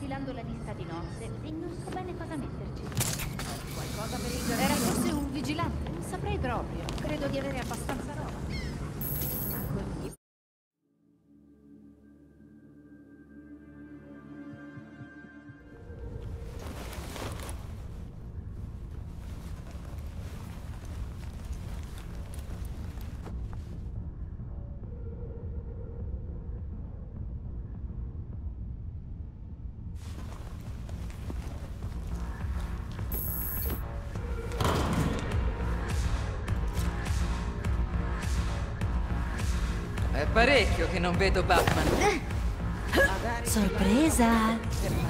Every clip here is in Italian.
compilando la lista di nozze e non so bene cosa metterci. Qualcosa per il giardino? Era forse un vigilante? Non saprei proprio. Credo di avere abbastanza roba. È parecchio che non vedo Batman. Sorpresa!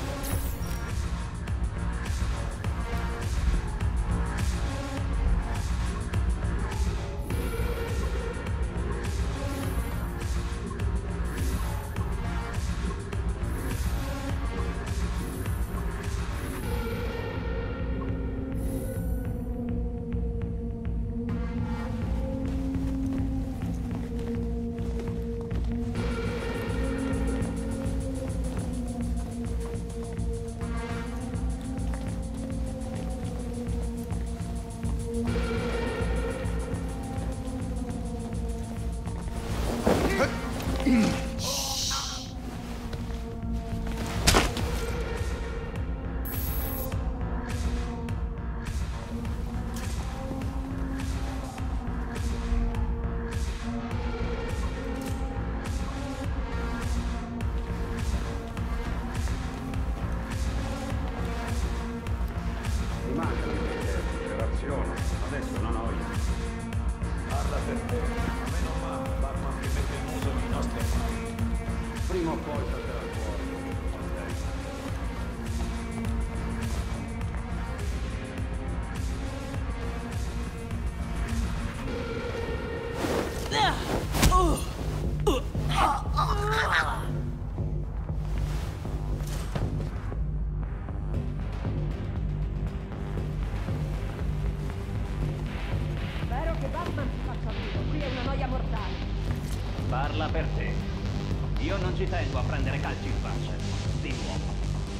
Adesso una noia. Parla per te. A me non manca Batman che mette il muso nei nostri affari. Prima o poi salterà fuori. Parla per te. Io non ci tengo a prendere calci in faccia. Di nuovo.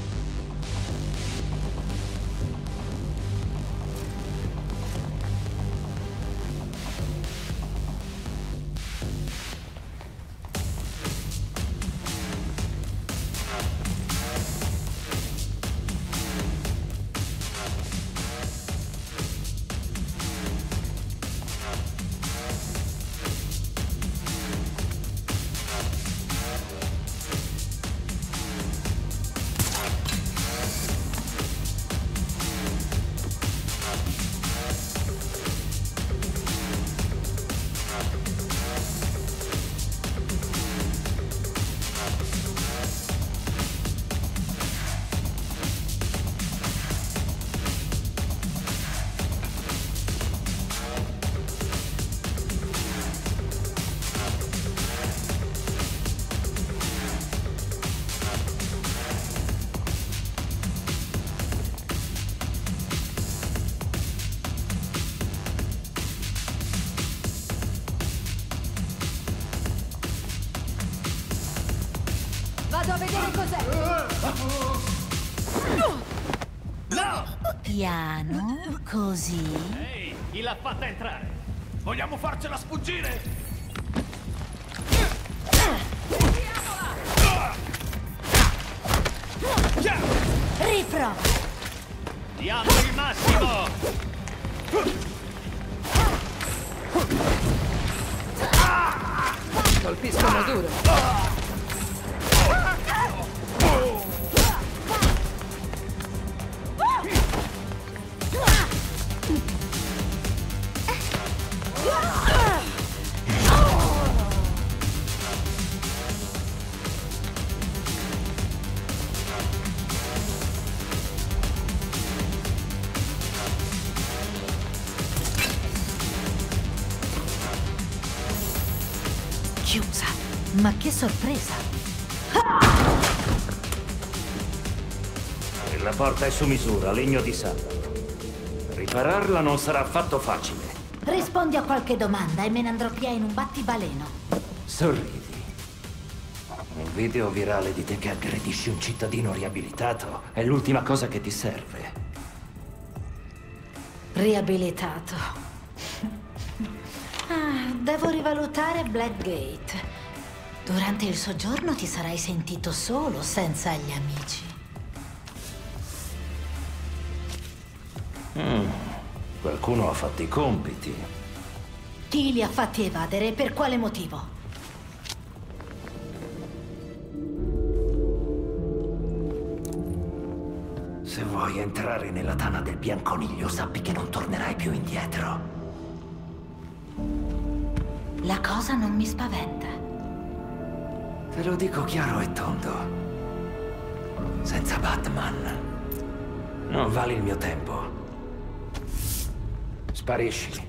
Vado a vedere cos'è! No! Piano, così. Ehi, chi l'ha fatta entrare? Vogliamo farcela sfuggire? Riprova! Diamo il massimo! Colpiscono duro. Chiusa. Ma che sorpresa! La porta è su misura, legno di sandalo. Ripararla non sarà affatto facile. Rispondi a qualche domanda e me ne andrò via in un battibaleno. Sorridi. Un video virale di te che aggredisci un cittadino riabilitato è l'ultima cosa che ti serve. Riabilitato. Devo rivalutare Blackgate. Durante il soggiorno ti sarai sentito solo senza gli amici. Qualcuno ha fatto i compiti. Chi li ha fatti evadere e per quale motivo? Se vuoi entrare nella tana del bianconiglio, sappi che non tornerai più indietro. La cosa non mi spaventa. Te lo dico chiaro e tondo. Senza Batman non vale il mio tempo. Sparisci.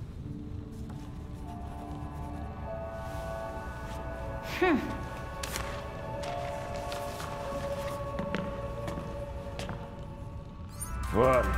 Fuori.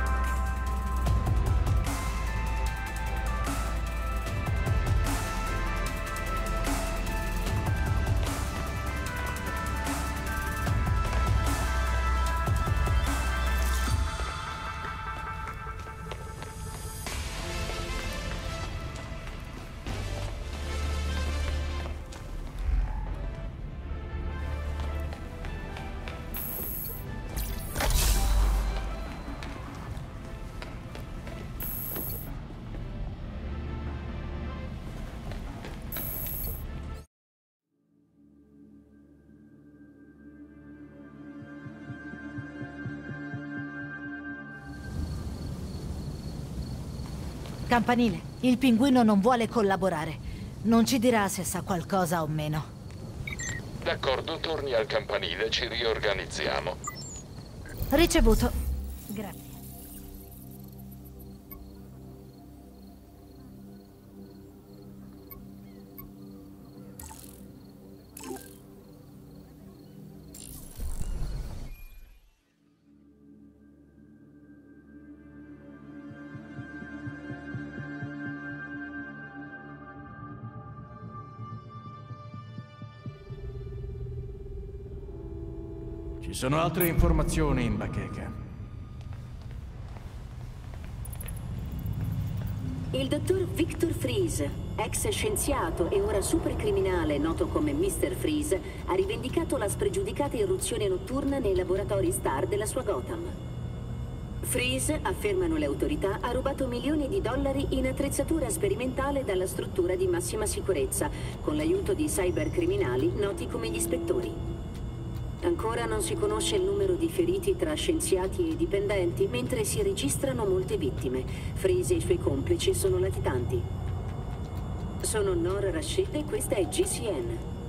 Campanile, il pinguino non vuole collaborare. Non ci dirà se sa qualcosa o meno. D'accordo, torni al campanile, ci riorganizziamo. Ricevuto. Grazie. Ci sono altre informazioni in bacheca. Il dottor Victor Freeze, ex scienziato e ora supercriminale noto come Mr. Freeze, ha rivendicato la spregiudicata irruzione notturna nei laboratori STAR della sua Gotham. Freeze, affermano le autorità, ha rubato milioni di dollari in attrezzatura sperimentale dalla struttura di massima sicurezza, con l'aiuto di cybercriminali noti come gli ispettori. Ancora non si conosce il numero di feriti tra scienziati e dipendenti, mentre si registrano molte vittime. Freeze e i suoi complici sono latitanti. Sono Nora Rashid e questa è GCN.